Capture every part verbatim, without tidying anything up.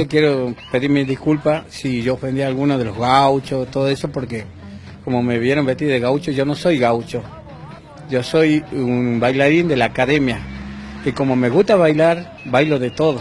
eso quiero pedir mis disculpas si yo ofendí a alguno de los gauchos, todo eso, porque como me vieron vestir de gaucho, yo no soy gaucho. Yo soy un bailarín de la academia. Y como me gusta bailar, bailo de todo.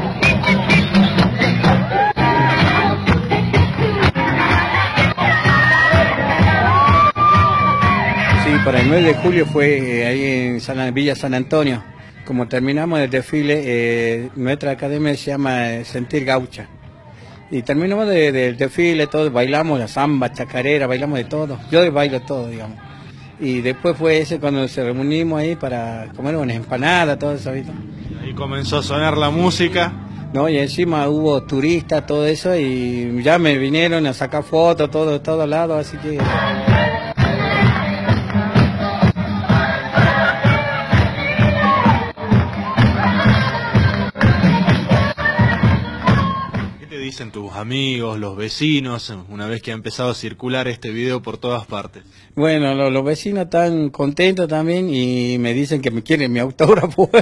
Sí, para el nueve de julio fue eh, ahí en San, Villa San Antonio. Como terminamos el desfile, eh, nuestra academia se llama eh, Sentir Gaucha. Y terminamos del de, de desfile, todo, bailamos la samba, chacarera, bailamos de todo. Yo bailo todo, digamos. Y después fue ese cuando nos reunimos ahí para comer unas empanadas, todo eso. ¿Viste? Ahí comenzó a sonar la música. No, y encima hubo turistas, todo eso, y ya me vinieron a sacar fotos, todo, de todos lados, así que... Dicen tus amigos, los vecinos, una vez que ha empezado a circular este video por todas partes? Bueno, los, los vecinos están contentos también y me dicen que me quieren mi autógrafo.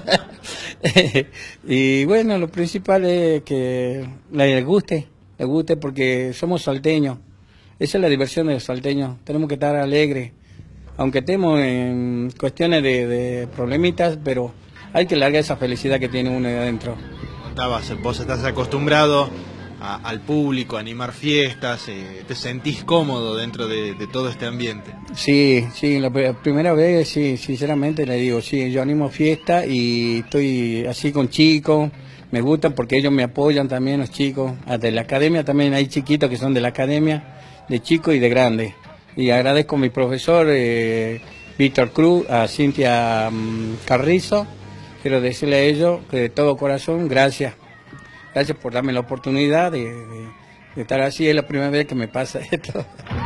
Y bueno, lo principal es que les guste, les guste porque somos salteños. Esa es la diversión de los salteños, tenemos que estar alegres, aunque estemos en cuestiones de, de problemitas, pero hay que largar esa felicidad que tiene uno de adentro. Contabas, vos estás acostumbrado a, al público, a animar fiestas, eh, ¿te sentís cómodo dentro de, de todo este ambiente? Sí, sí, la primera vez, sí, sinceramente le digo, sí, yo animo fiestas y estoy así con chicos, me gusta porque ellos me apoyan también, los chicos, de la academia también hay chiquitos que son de la academia, de chicos y de grandes. Y agradezco a mi profesor, eh, Víctor Cruz, a Cintia um, Carrizo. Quiero decirle a ellos que de todo corazón, gracias. Gracias por darme la oportunidad de, de, de estar así. Es la primera vez que me pasa esto.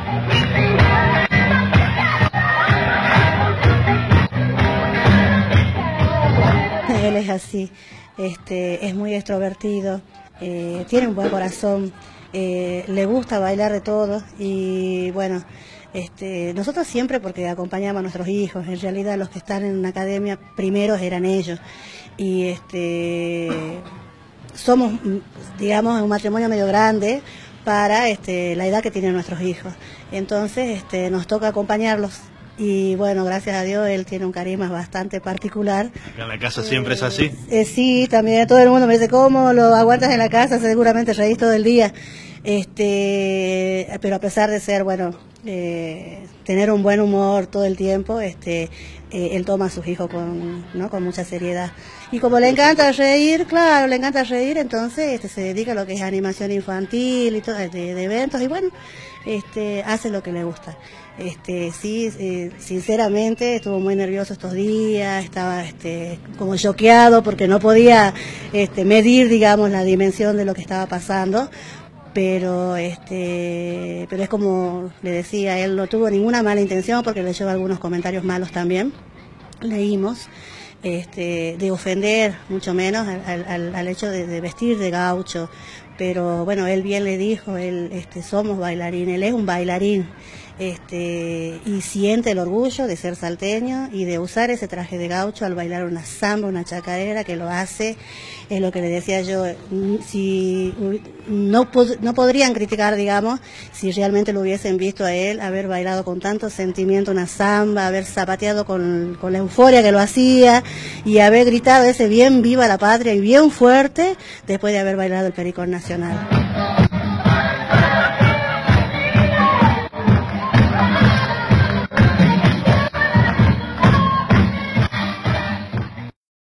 Él es así, este, es muy extrovertido, eh, tiene un buen corazón, eh, le gusta bailar de todo y bueno... Este, nosotros siempre, porque acompañamos a nuestros hijos, en realidad los que están en una academia primeros eran ellos, y este, somos, digamos, un matrimonio medio grande para este, la edad que tienen nuestros hijos, entonces este, nos toca acompañarlos, y bueno, gracias a Dios él tiene un carisma bastante particular. ¿Acá en la casa siempre eh, es así? Eh, sí, también todo el mundo me dice, ¿cómo lo aguantas en la casa? Seguramente reís todo el día. Este, pero a pesar de ser, bueno, eh, tener un buen humor todo el tiempo, este, eh, él toma a sus hijos con, ¿no? con mucha seriedad. Y como le encanta reír, claro, le encanta reír, entonces este, se dedica a lo que es animación infantil y todo, de, de eventos, y bueno, este, hace lo que le gusta. Este, sí, eh, sinceramente estuvo muy nervioso estos días, estaba este, como choqueado porque no podía este, medir, digamos, la dimensión de lo que estaba pasando. Pero este pero es como le decía, él no tuvo ninguna mala intención porque le llevó algunos comentarios malos también, leímos, este, de ofender, mucho menos al, al, al hecho de, de vestir de gaucho, pero bueno, él bien le dijo, él este, somos bailarín, él es un bailarín, este, y siente el orgullo de ser salteño y de usar ese traje de gaucho al bailar una samba, una chacarera, que lo hace, es lo que le decía yo, si no, no podrían criticar, digamos, si realmente lo hubiesen visto a él haber bailado con tanto sentimiento una samba, haber zapateado con, con la euforia que lo hacía y haber gritado ese bien viva la patria y bien fuerte después de haber bailado el Pericón Nacional.